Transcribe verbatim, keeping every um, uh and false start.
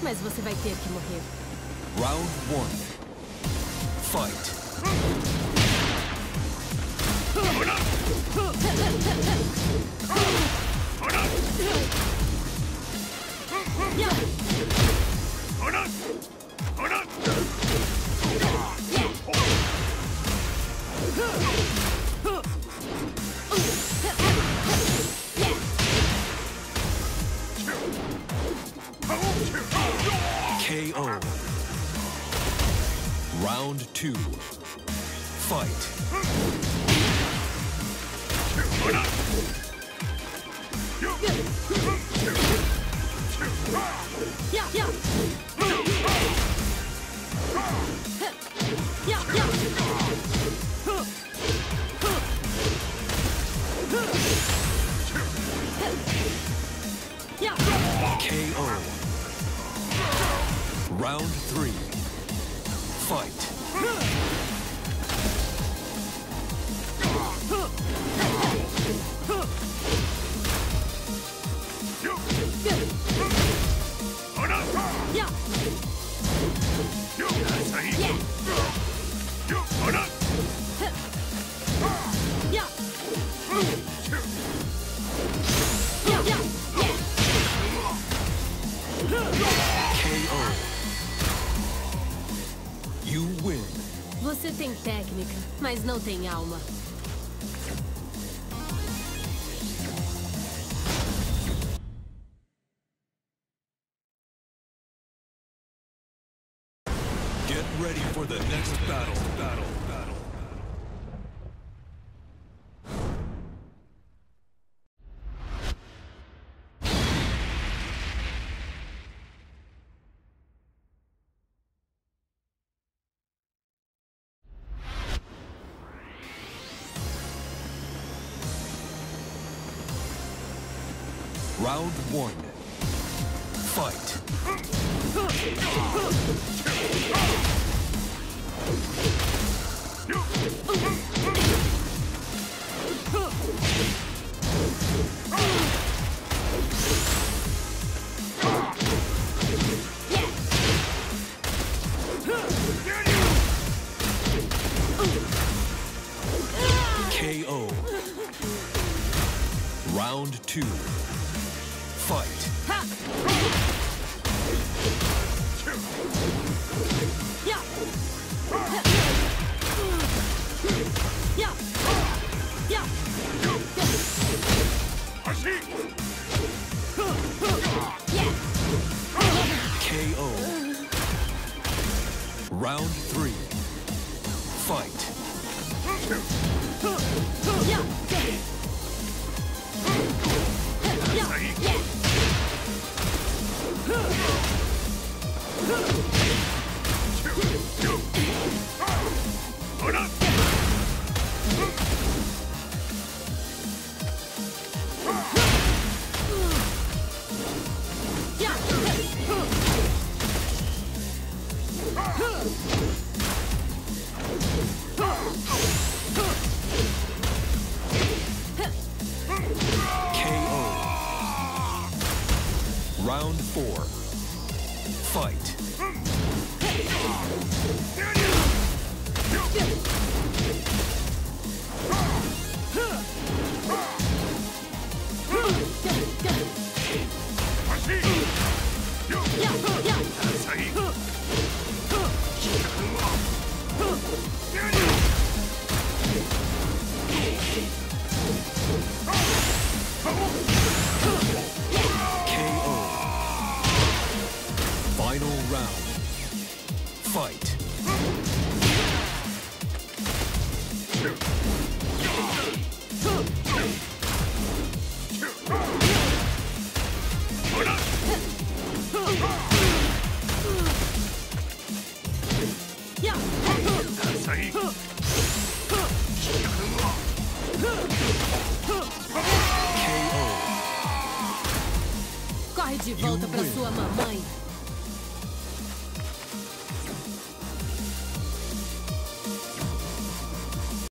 Mas você vai ter que morrer. Round one. Fight. K O. Round two. Fight. Yeah, yeah. Yeah, yeah. Yeah. K O. Round three. Fight. Yeah. Yeah. Yeah, yeah. K O. You win. Você tem técnica, mas não tem alma. Get ready for the next battle. Battle. Battle. Round one. Fight. K O. Round two. Fight. Yeah. Yeah. Yeah. K O. Round three. Fight. Yeah. K O. Round four. Fight. K O. Final round. Fight. Corre de volta pra sua mamãe.